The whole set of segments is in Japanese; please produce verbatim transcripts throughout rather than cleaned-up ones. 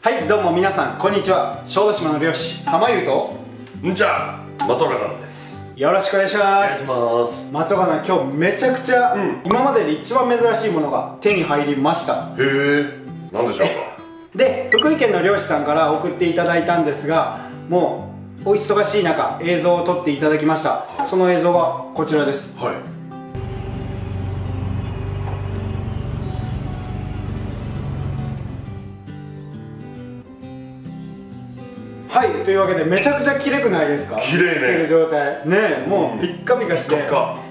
はい、どうも皆さんこんにちは。小豆島の漁師浜優とんちゃ松岡さんです。 よろしくお願いします。 お願いします。 松岡さん、今日めちゃくちゃ、うん、今までで一番珍しいものが手に入りました。 へえ、なんでしょうか。 で、福井県の漁師さんから送っていただいたんですが、もうお忙しい中映像を撮っていただきました。その映像がこちらです。 はい。 はい、というわけでめちゃくちゃ綺麗くないですか。 綺麗ね。 る状態ね、もうピッカピカして、うん、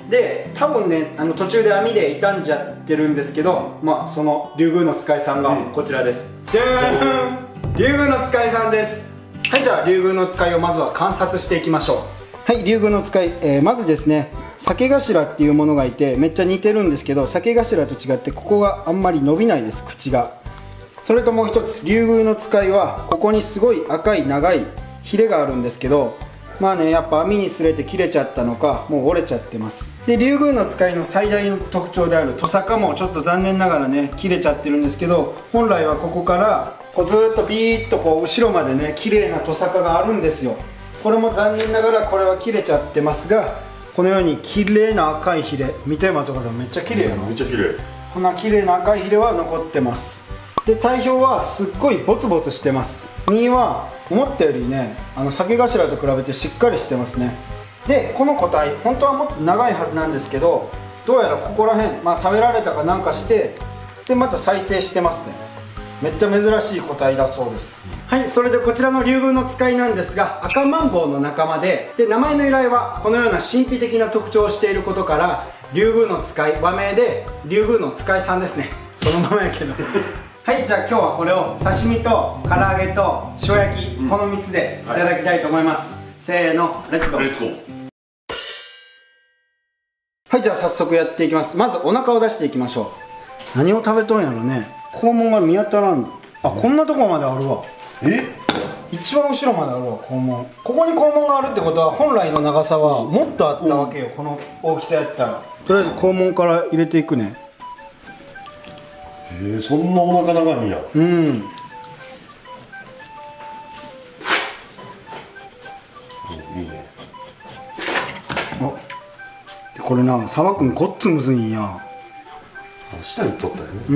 で多分ね、あの途中で網で傷んじゃってるんですけど、まあその竜宮の使いさんがこちらです。でーん、竜宮の使いさんです。はい、じゃあ竜宮の使いをまずは観察していきましょう。はい、竜宮の使い、えー、まずですね、酒頭っていうものがいてめっちゃ似てるんですけど、酒頭と違ってここがあんまり伸びないです、口が。それともう一つ、竜宮の使いはここにすごい赤い長いヒレがあるんですけど、まあね、やっぱ網にすれて切れちゃったのかもう折れちゃってます。で、竜宮の使いの最大の特徴であるトサカもちょっと残念ながらね切れちゃってるんですけど、本来はここからこうずーっとビーッとこう後ろまでね綺麗なトサカがあるんですよ。これも残念ながらこれは切れちゃってますが、このように綺麗な赤いヒレ見て、松岡さんめっちゃ綺麗やろ。 めっちゃ綺麗。 こんな綺麗な赤いヒレは残ってます。で、体表はすっごいボツボツしてます。身は思ったよりね、あの酒頭と比べてしっかりしてますね。で、この個体本当はもっと長いはずなんですけど、どうやらここら辺、まあ、食べられたかなんかして、でまた再生してますね。めっちゃ珍しい個体だそうです。はい、それでこちらの竜宮の使いなんですが、赤マンボウの仲間で、で名前の由来はこのような神秘的な特徴をしていることから、竜宮の使い、和名で竜宮の使いさんですね。そのままやけどはい、じゃあ今日はこれを刺身と唐揚げと塩焼き、うん、このみっつでいただきたいと思います、はい、せーの、レッツゴー。 レッツゴー。 はい、じゃあ早速やっていきます。まずお腹を出していきましょう。何を食べとんやろね。肛門が見当たらん。あ、こんなとこまであるわ。 え、 一番後ろまであるわ、肛門。ここに肛門があるってことは本来の長さはもっとあったわけよ、この大きさやったら。とりあえず肛門から入れていくね。 えー、そんなお腹長いんや。 うん。 いいね。 あ、これな、さばくんごっつむずいんや。 下に取ったよね。 うん。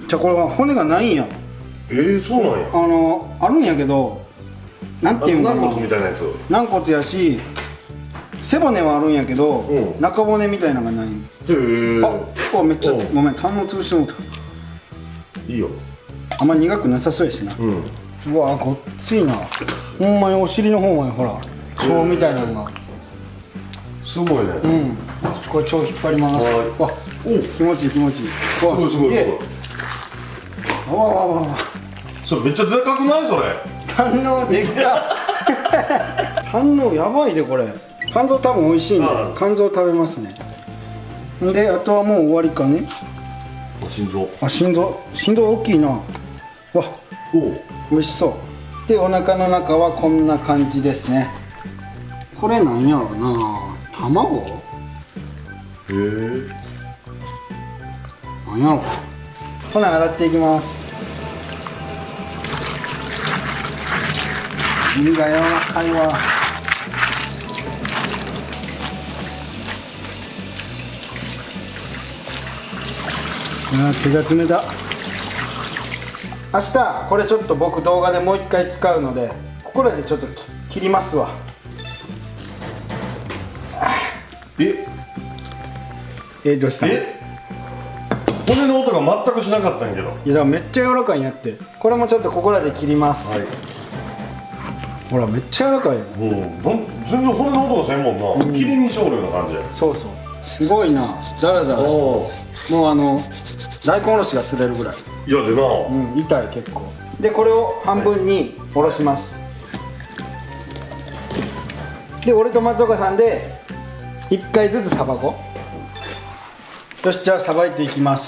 じゃあこれは骨がないんや。 えー、そうなんや。 あのあるんやけど、なんていうんかな、 軟骨みたいなやつ。 軟骨やし、背骨はあるんやけど、うん、中骨みたいなのがない。へえ。 あ、あ、めっちゃ、ごめん、胆の潰してもうた。いいよ。あんまり苦くなさそうやしな。うん。うわ、ごっついな。ほんまにお尻の方までほら腸みたいなのがすごいね。 うん。これ腸引っ張ります。わ、お、気持ちいい気持ちいい。わ、 すごいすごいすごい。 あわわわわ。 それめっちゃでかくない？それ胆のでか胆のやばいでこれ。肝臓多分美味しいんで肝臓食べますね。で、あとはもう終わりかね。 心臓。あ、 心臓心臓大きいな。わ、お、美味しそう。で、お腹の中はこんな感じですね。これなんやろうな、卵？へえ。なんやろう。ほな、洗っていきます。身が柔らかいわ。あ、手が冷た。明日これちょっと僕動画でもう一回使うので、ここらでちょっと切りますわ。 ええ、どうした？ え、骨の音が全くしなかったんやけど。 いや、だからめっちゃ柔らかいんやって。これもちょっとここらで切ります、はい。ほら、めっちゃ柔らかいよ。 うん、全然骨の音がせんもんな、うん、切り身少量な感じ。 そうそう、すごいな、ザラザラして、もうあの大根おろしがすれるぐらい。 いやでな、 うん、痛い結構。で、これを半分におろします、はい。で、俺と松岡さんでいっかいずつさばこう。よし、じゃあさばいていきます、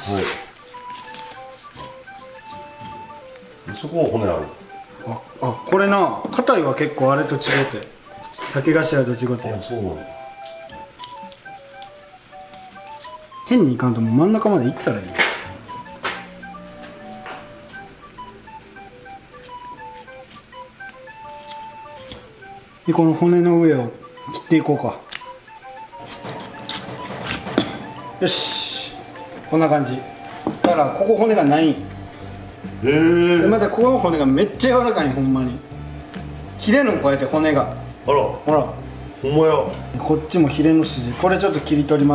はい。そこは骨ある。 ああ、これな、硬いは結構あれと違って、酒頭と違って。 あ、そうなんだ。 変にいかんともう真ん中までいったらいい。 でこの骨の上を切っていこうか。よし、こんな感じだからここ骨がない。へえ。 でまたここの骨がめっちゃ柔らかい。ほんまに切れるのこうやって骨が。 あら、 ほらほんまや。 こっちもヒレの筋、これちょっと切り取ります。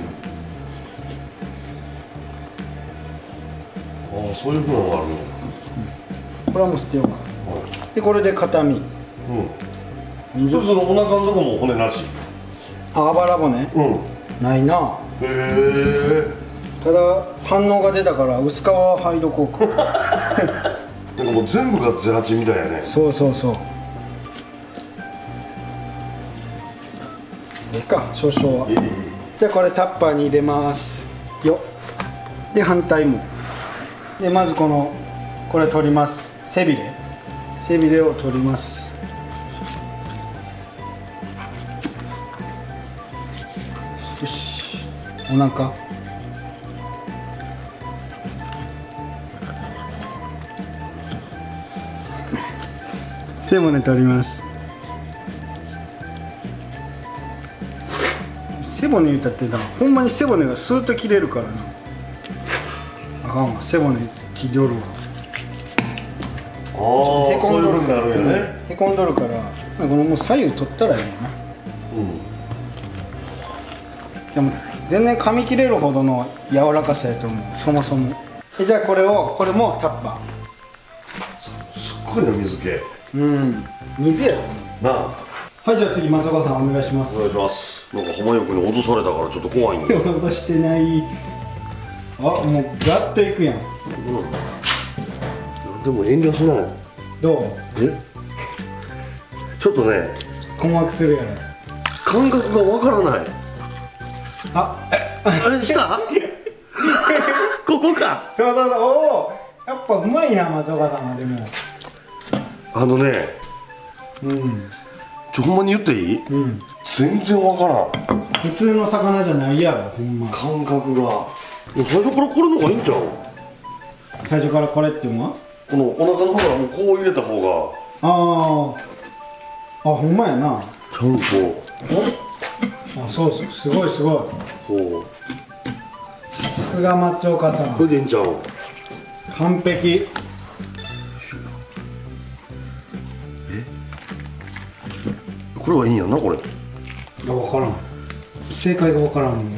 ああ、そういうふうなのがあるの。 これはもう捨てようか。でこれで片身。 うん。そうそのお腹のとこも骨なし。 あ、あばら骨うん。 ないな。 へえ。 ただ反応が出たから薄皮は剥いどこうか。 なんかもう全部がゼラチンみたいやね。 そうそうそう。いいか、少々は。じゃあこれタッパーに入れますよ。で反対も。でまずこのこれ取ります。背びれ背びれを取ります。よし、お腹背骨取ります。背骨言うたってな、ほんまに背骨がスーッと切れるからな。あかんわ、背骨切りよるわ。 ああ、そういうふうになるよね。 へこんどるから、このもう左右取ったらいいな。 うん。 でも全然噛み切れるほどの柔らかさやと思う、そもそも。えじゃあこれをこれもタッパすっごいな、水気。 ー。うん水やろなあ。 はい、じゃあ次松岡さんお願いしまおす。 願いします。なんか浜横に脅されたからちょっと怖いんだよ。 脅してない。あ、もうガッといくやん。 うん。でも遠慮しない。 どう？ え？ちょっとね、 困惑するやろ。 感覚がわからない。 あ、 あれしたここか。 そうそうそう、おお、やっぱうまいな松岡さんは。でもあのね、 うんちょほんまに言っていい？ うん、 全然わからん。 普通の魚じゃないやろ、ほんま。 感覚が。最初からこれの方がいいんちゃう？ 最初からこれっていうのはこのお腹の方からもうこう入れた方がああ、あ、ほんまやな。 ちゃんとあ、そうそう、すごいすごい。 こさすが松岡さう、これん、 でいいんちゃう？ 完璧。 これはいいんやな、これ。 いや、分からん、正解が分からんもん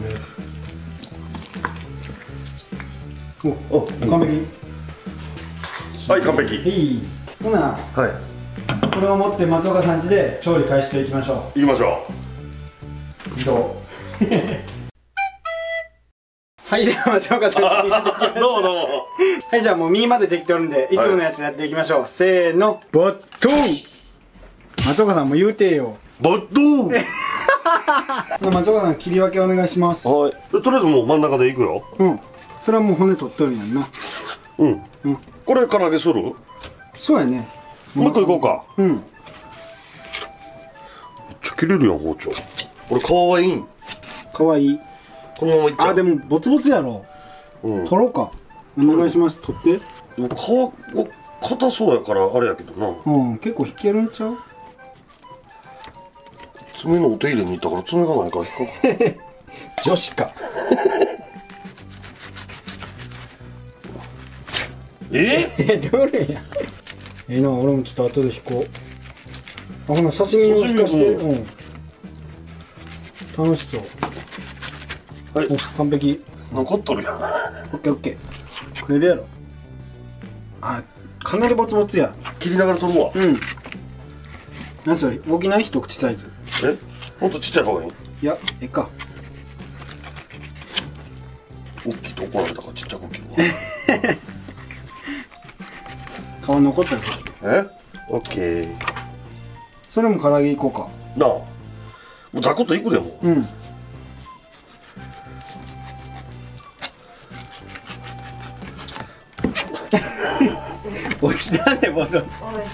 俺。お、お、完璧。 はい、完璧。 いい。ほな、 はい、 これを持って松岡さん家で調理開始していきましょ行きましょう。移動。はい、じゃあ松岡さん家にやってきましょう。 う。どうもどうも。 はい、じゃあもう身までできておるんで、いつものやつやっていきましょう。せーの、バットン。松岡さんも言うてよ。 バッドーン。 松岡さん切り分けお願いします。 はい。とりあえずもう真ん中でいくよ。 うん。それはもう骨取っとるんやんな。 うん。 うん。 これ唐揚げする？ そうやね。 もう一個いこうか。 うん。 めっちゃ切れるやん、包丁。これ皮はいいん？ かわいい。 このままいっちゃう。 あ、でもボツボツやろ。 うん。 取ろうか。お願いします。取って。 でも皮が硬そうやからあれやけどな。 うん、結構引けるんちゃう？ 爪のお手入れに行ったから爪がないから引っかかる。 女子か。 え？ え、どれや。ええな、俺もちょっと後で引こう。あ、ほな刺身を引かして。 刺身うん。楽しそう。 はい。 お、完璧。 残っとるやん。 オッケーオッケー。くれるやろ。あ、かなりボツボツや。 切りながら取るわ。 うん。何それ、大きない一口サイズ。 え？もっとちっちゃい方がいい？ いや、ええか。 大きいと怒られたからちっちゃく切るわ。 皮残ったら。 え？オッケー。 それも唐揚げいこうか。 なあ。もうザクッといくでも。 うん。落ちたね、ボトル。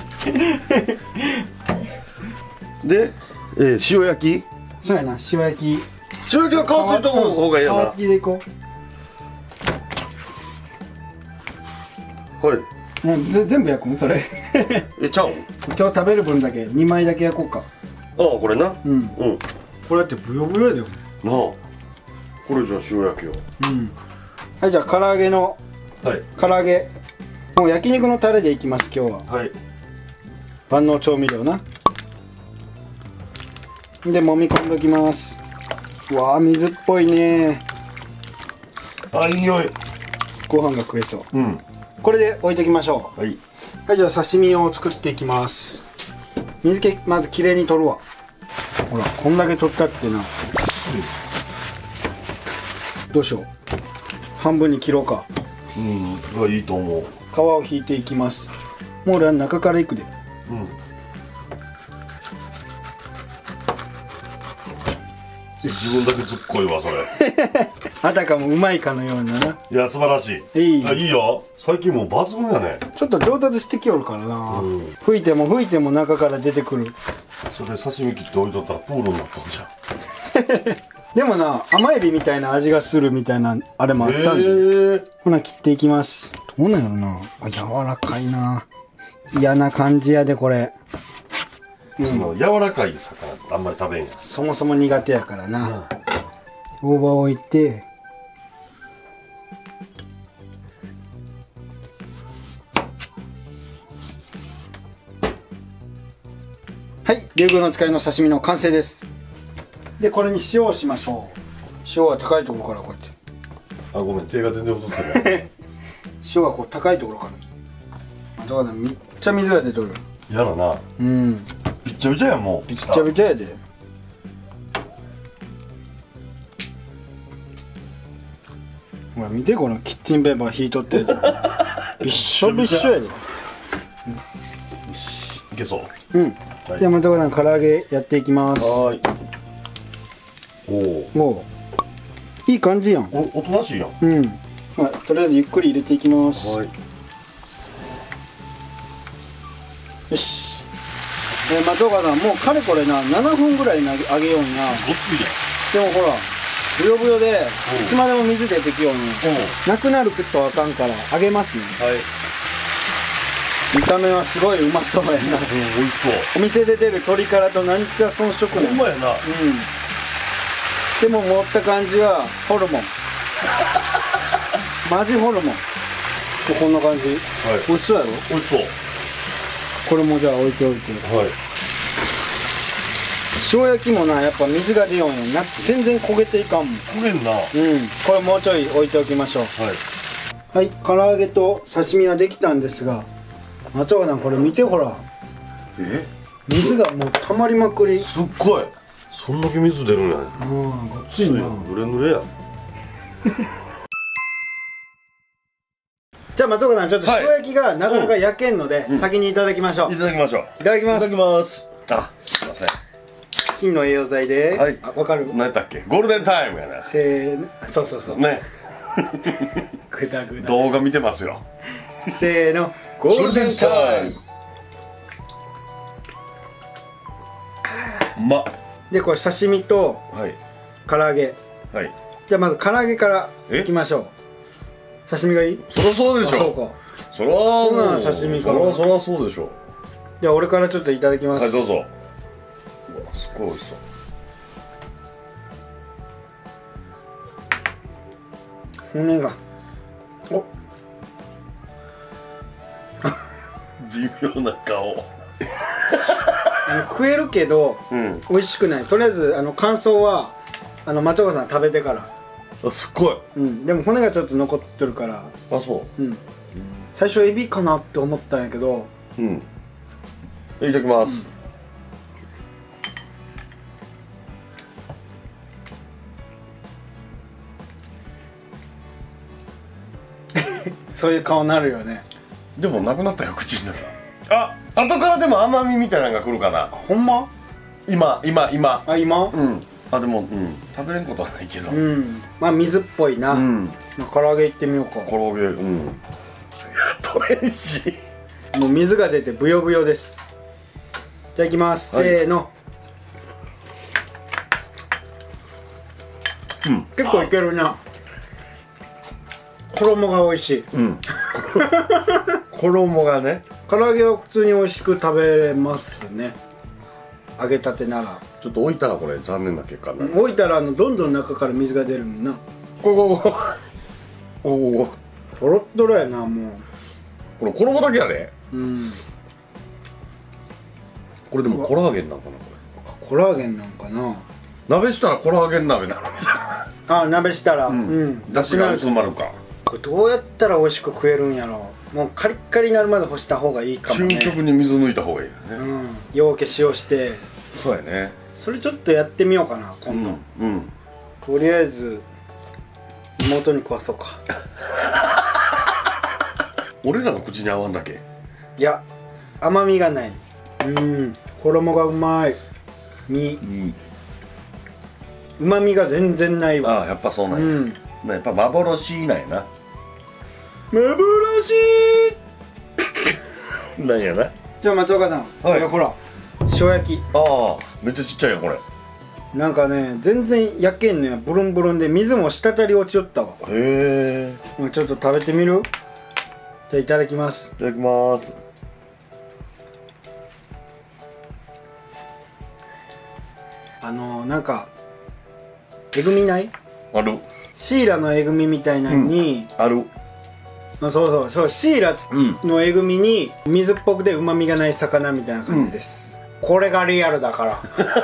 で、えー、塩焼き？ そうやな、塩焼き。 塩焼きは皮ついた方がいいやな。 皮付きでいこはい。 う。 うんぜ全部焼くんそれえちゃうん今日食べる分だけにまいだけ焼こうか。 ああこれなうんうんこれだってブヨブヨだよ。 なあこれじゃあ塩焼きよ。 うんはいじゃあ唐揚げのはい唐揚げもう焼肉のタレでいきます今日は。 はい万能調味料な。で揉み込んどきます。うわあ水っぽいね。 あいい匂い。 ご飯が食えそう。 うんこれで置いときましょう。 はいはいじゃあ刺身を作っていきます。水気まずきれいに取るわ。ほらこんだけ取ったってな。どうしよう半分に切ろうか。 うんがいいと思う。 皮を引いていきます。もう俺は中からいくで。 うん自分だけずっこいわそれあたかもうまいかのようなな。 いや素晴らしい。 いいあいいよ最近もう抜群やね。 ちょっと上達してきよるからな、 うん吹いても吹いても中から出てくる。 それ刺身切って置いとったらプールになったんじゃん。 でもな甘エビみたいな味がするみたいなあれもあったんで、 へーほな切っていきます。どうなんやろなあ柔らかいな。嫌な感じやでこれ。 その柔らかい魚ってあんまり食べんやん。 そもそも苦手やからな。大葉を置いてはい竜宮の使いの刺身の完成です。でこれに塩をしましょう。塩は高いところからこうやってあごめん手が全然映ってない塩はこう高いところからあそうだめっちゃ水が出とる。 やだなうんびっちゃびちゃやんもう。 びっちゃびちゃやで。ほら見てこのキッチンペーパー引いとってるやつびっしょびっしょやで。 いけそう。 うんはいじゃあまたこの唐揚げやっていきます。 はーい。おもういい感じやん。 おおとなしいやん。 うんはいとりあえずゆっくり入れていきます。 はいよしえー、松岡さんもうかれこれなななふんぐらいな揚げようにな。 ごっついでもほらブヨブヨでいつまでも水出てきようにやん。うんなくなるとあかんから揚げますね。 はい見た目はすごいうまそうやな。 うん美味しそう。 お店で出る鶏からと何か遜色ない。 ほんまやな。 うんでも持った感じはホルモンマジホルモンこんな感じ。 はい美味しそうやろ。 美味しそう。 これもじゃあ置いておいて。 はい塩焼きもなやっぱ水が出ようやんな。全然焦げていかんもん。 焦げんな。はいうんこれもうちょい置いておきましょう。はい唐揚げと刺身はできたんですが松岡さんこれ見てほらえ水がもう溜まりまくり。 すっごいそんだけ水出るんやね。 うんごっついな。 ぬれぬれや。 じゃあ松岡さんちょっとはい塩焼きがなかなか焼けんので、先にいただきましょう。 いただきましょう。 いただきます。 いただきます。あすいません。 金の栄養剤で、 はいあわかる。 何やったっけゴールデンタイムやな。 せーのあそうそうそう、 ねぐだぐだ動画見てますよ。 せーのゴールデンタイム。 うまっ。 でこれ刺身とはい唐揚げ。 はい。 じゃあまず唐揚げからえいきましょう。刺身がいい。 そりゃそうでしょ。 あそうか。 そりゃもほなう刺身からそりゃそりゃそうでしょ。 じゃあ俺からちょっといただきます。 はいどうぞ。うわすごい美味しそう。 骨がお微妙な顔。 あの食えるけどうん。 美味しくない。とりあえずあの感想はあの松岡さん食べてから。 あすっごい。 うんでも骨がちょっと残ってるから。 あそうん最初エビかなって思ったんやけど。 う。うん。いただきます。 そういう顔になるよね。 でもなくなったよ口の中。あ後からでも甘みみたいなのが来るかな。 ほんま今今今。 あ今うん。あでもうん食べれんことはないけど。 うんまあ水っぽいな、 うん。 まあ唐揚げいってみようか。 唐揚げうん。取れんし。 もう水が出てブヨブヨです。じゃあいきます、 はいせーの。 うん。 結構いけるな。 衣が美味しい。 うん衣がね、 唐揚げは普通に美味しく食べれますね。揚げたてなら。 ちょっと置いたらこれ残念な結果になる。 置いたらあのどんどん中から水が出るもんな。 ここここおおトロットロやなもう。 これ衣だけやで。 うん。 これでもコラーゲンなんかなこれ。 コラーゲンなんかな。 鍋したらコラーゲン鍋なのみたいな。 あ、鍋したら、う、 うんん。だしが薄まるか。 これどうやったら美味しく食えるんやろ。もうカリッカリになるまで干した方がいいかもね。 究極に水抜いた方がいいよね。 うん。ようけ塩して。 そうやね。 それちょっとやってみようかな今度。 うん。うん。 とりあえず妹に食わそうか。 俺らの口に合わんだけ。 いや、甘みがない。うん、衣がうまい。身、 うん。 うまみが全然ないわ。 ああ、やっぱそうなんや。 うん。 やっぱ幻なんやな。 幻。 なんやな。 じゃあ松岡さん、これほら塩焼き。 ああ、めっちゃちっちゃいよこれ。 なんかね、全然焼けんのや。ブルンブルンで水も滴り落ちよったわ。 へえ。 ちょっと食べてみる？じゃあいただきます。 いただきます。 あのー、なんかえぐみない？ ある。 シイラのえぐみみたいなのに、 ある。 そうそうそう、シイラのえぐみに水っぽくてうまみがない魚みたいな感じです、うん、これがリアルだから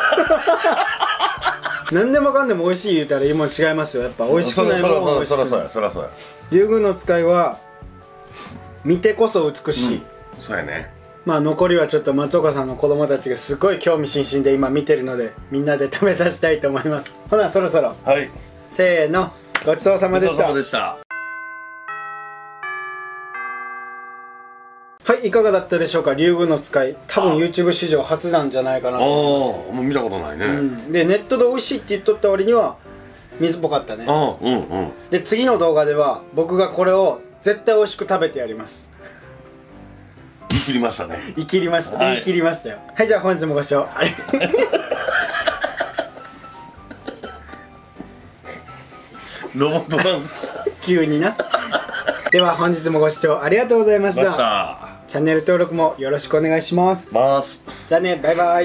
何でもかんでも美味しい言うたら今違いますよ。やっぱ美味しくないものが美味しくない。 そらそうやそらそうや。 竜宮の使いは見てこそ美しい、うん、 そうやね。 まあ残りはちょっと松岡さんの子供たちがすごい興味津々で今見てるので、みんなで食べさせたいと思います。ほなそろそろ、 はい、 せーの、ごちそうさまでした。 ごちそうさまでした。 はい、いかがだったでしょうか。竜宮の使い、多分 YouTube 史上初なんじゃないかなと思います。 ああ、もう見たことないね、 うん、でネットで美味しいって言っとった割には水っぽかったね。 ああ、うんうん。 で次の動画では僕がこれを絶対美味しく食べてやります。 言い切りましたね。 言い切りました、はい、言い切りましたよ。はい、じゃあ本日もご視聴ありロボットダンス急になでは本日もご視聴ありがとうございました。チャンネル登録もよろしくお願いします。 ますじゃあね、バイバイ。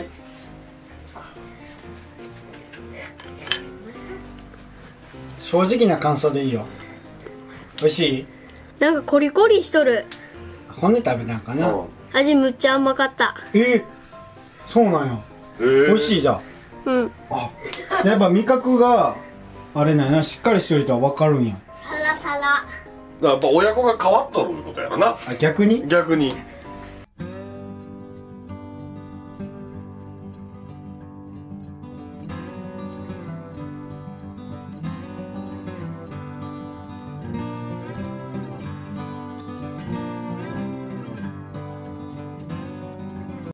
正直な感想でいいよ。美味しい？ なんかコリコリしとる。 骨食べたんかな。 味むっちゃ甘かった。 えー、そうなんや。えー、美味しいじゃん。 うん。 あ、やっぱ味覚があれなんやな、しっかりしてる人は分かるんや。 サラサラ。 やっぱ親子が変わっとることやろな。 あ、逆に？ 逆に。